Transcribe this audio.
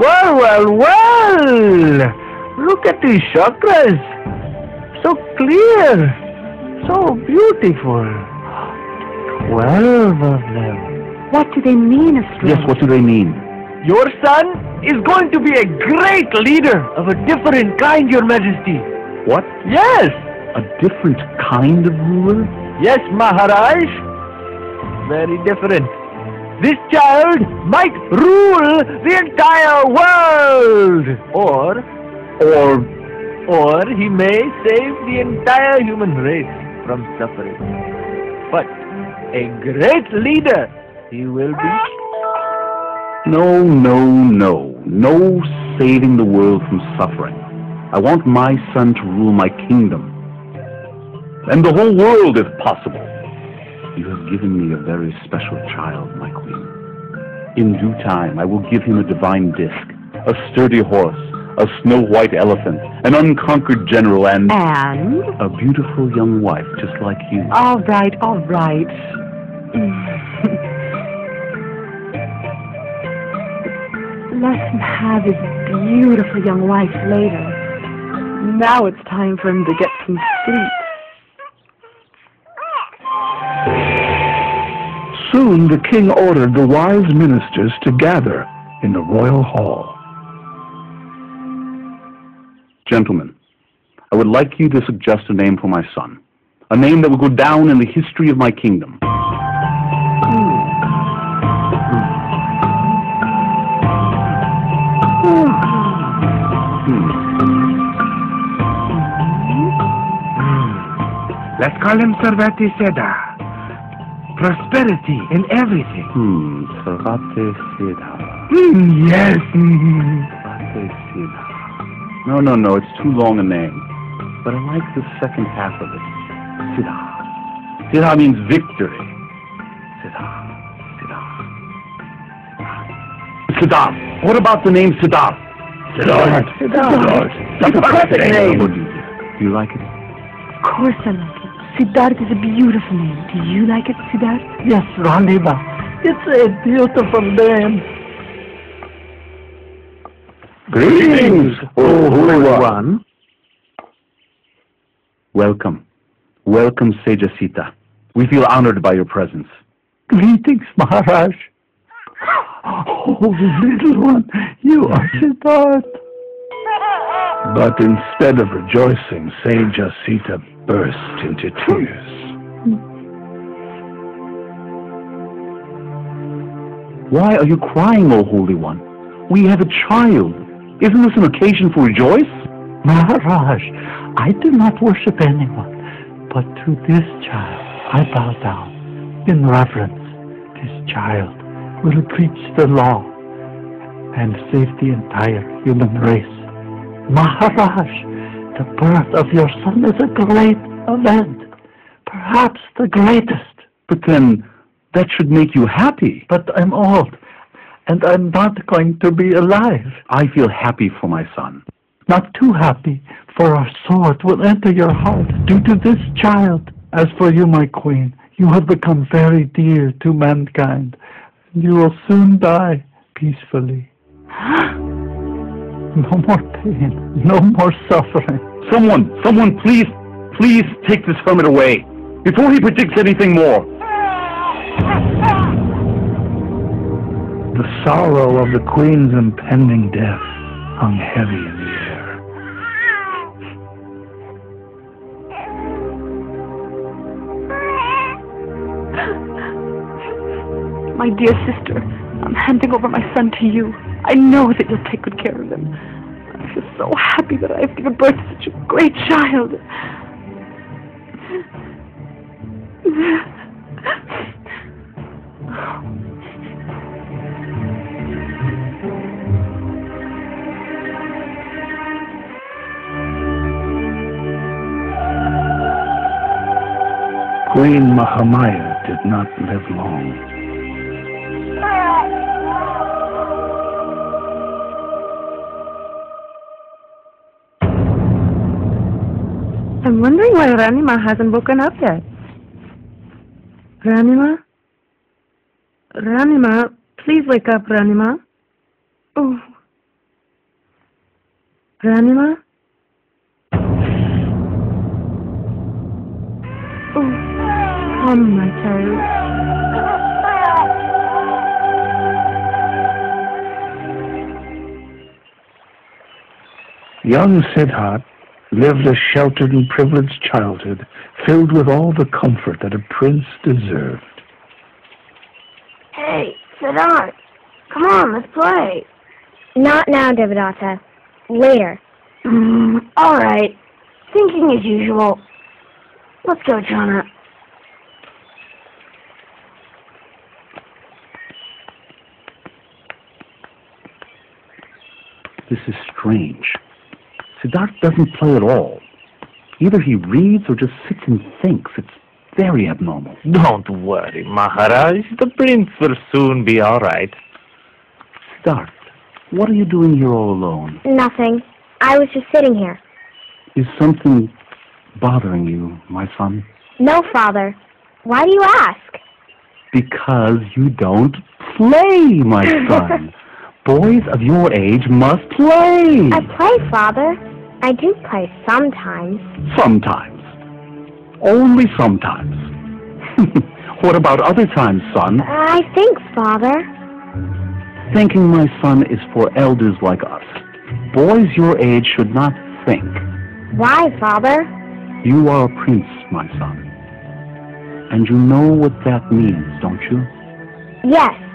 Well, well, well! Look at these chakras! So clear! So beautiful! 12 of them. What do they mean, Astrologer? Yes, what do they mean? Your son is going to be a great leader of a different kind, Your Majesty. What? Yes! A different kind of ruler? Yes, Maharaj. Very different. This child might rule the entire world. Or he may save the entire human race from suffering. But a great leader he will be. No, no, no. No saving the world from suffering. I want my son to rule my kingdom. And the whole world if possible. You have given me a very special child, my queen. In due time, I will give him a divine disc, a sturdy horse, a snow-white elephant, an unconquered general, and a beautiful young wife just like you. All right, all right. Let him have his beautiful young wife later. Now it's time for him to get some sleep. Soon the king ordered the wise ministers to gather in the royal hall. Gentlemen, I would like you to suggest a name for my son. A name that will go down in the history of my kingdom. Let's call him Sarvati Seda. Prosperity in everything. Sarvati Seda. Yes. Sarvati Seda. No, it's too long a name. But I like the second half of it. Siddha. Siddha means victory. Siddha. Siddharth. What about the name Siddharth? Siddharth. That's a perfect name. Do you like it? Of course I like it. Siddharth is a beautiful name. Do you like it, Siddharth? Yes, Ranima. It's a beautiful name. Greetings, O Holy One. Welcome. Welcome, Seja Sita. We feel honored by your presence. Greetings, Maharaj. Oh, little one, you are Siddharth. But instead of rejoicing, Seja Sita burst into tears. Why are you crying, O Holy One? We have a child. Isn't this an occasion for rejoice? Maharaj, I do not worship anyone, but to this child I bow down in reverence. This child will preach the law and save the entire human race. Maharaj, the birth of your son is a great event, perhaps the greatest. But then, that should make you happy. But I'm old, and I'm not going to be alive. I feel happy for my son. Not too happy, for our sword will enter your heart due to this child. As for you, my queen, you have become very dear to mankind. You will soon die peacefully. No more pain, no more suffering. Someone, please take this hermit away, before he predicts anything more. The sorrow of the queen's impending death hung heavy in the air. My dear sister, I'm handing over my son to you. I know that you'll take good care of him. I feel so happy that I've given birth to such a great child. Queen Mahamaya did not live long. I'm wondering why Ranima hasn't woken up yet. Ranima? Ranima, please wake up, Ranima. Oh, Grandma? Oh, come, my child. Young Siddharth lived a sheltered and privileged childhood, filled with all the comfort that a prince deserved. Hey, Siddharth, come on, let's play. Not now, Devadatta. Later. All right. Thinking as usual. Let's go, Jana. This is strange. Siddharth doesn't play at all. Either he reads or just sits and thinks. It's very abnormal. Don't worry, Maharaj. The prince will soon be all right. Siddharth, what are you doing here all alone? Nothing. I was just sitting here. Is something bothering you, my son? No, Father. Why do you ask? Because you don't play, my son. Boys of your age must play. I play, Father. I do play sometimes. Sometimes. Only sometimes. What about other times, son? I think, Father. Thinking, my son, is for elders like us. Boys your age should not think. Why, Father? You are a prince, my son. And you know what that means, don't you? Yes.